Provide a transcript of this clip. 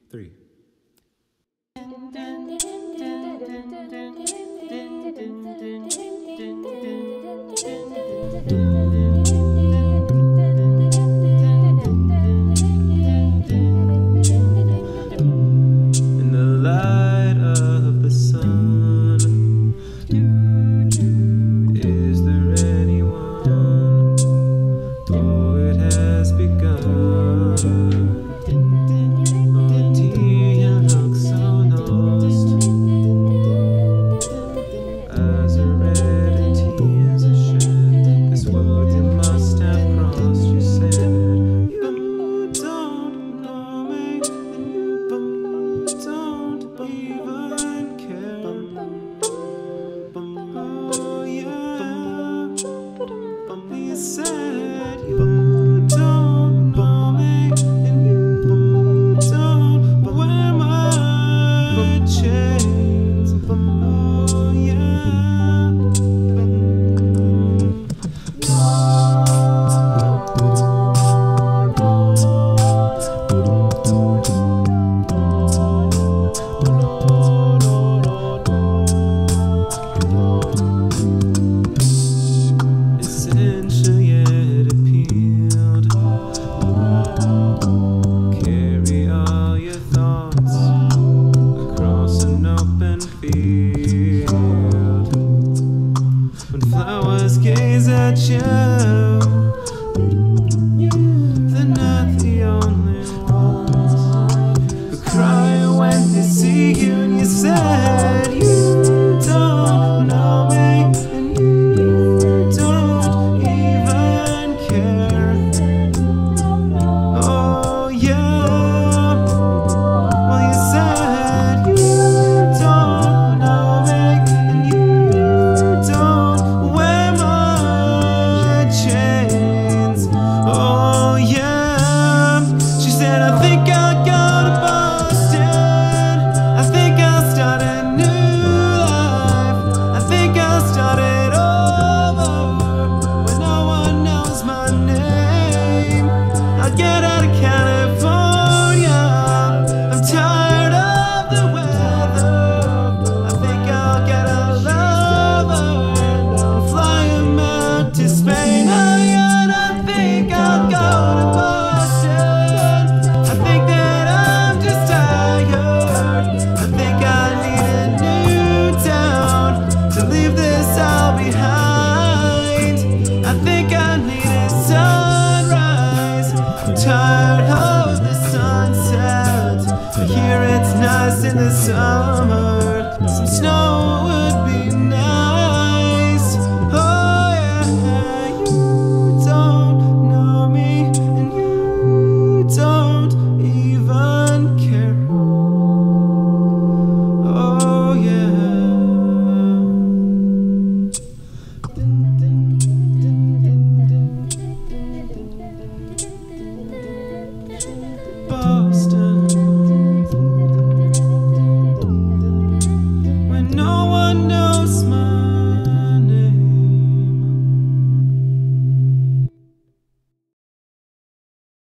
3. In the light of the sun, is there anyone? Oh, it has begun. Oh dear, you look so lost, as a red and tears are shed. This world you must have crossed, you said. You don't know me, and you don't even care. Oh yeah, you said you don't know me, and you don't wear my chains. Oh yeah. Essential yet appealed. Carry all your thoughts across an open field. When flowers gaze at you, they're not the only ones who cry when they see you. And you said you don't know me, and you don't even care. Oh yeah. Well, you said you don't know me, and you don't wear my chains. Oh yeah. She said, I think I'll go to Boston. I think I'll start a new life. I think I'll start it over when no one knows my name. I'll get out of California. I'm tired of the weather. I think I'll get a lover and fly him out to Spain. Oh yeah, and I think I'll go to Boston. I think that I'm just tired. I think I need a new town to leave this all behind. I think I need a sunrise. I'm tired of the sunset. Here it's nice in the summer. Some snow would be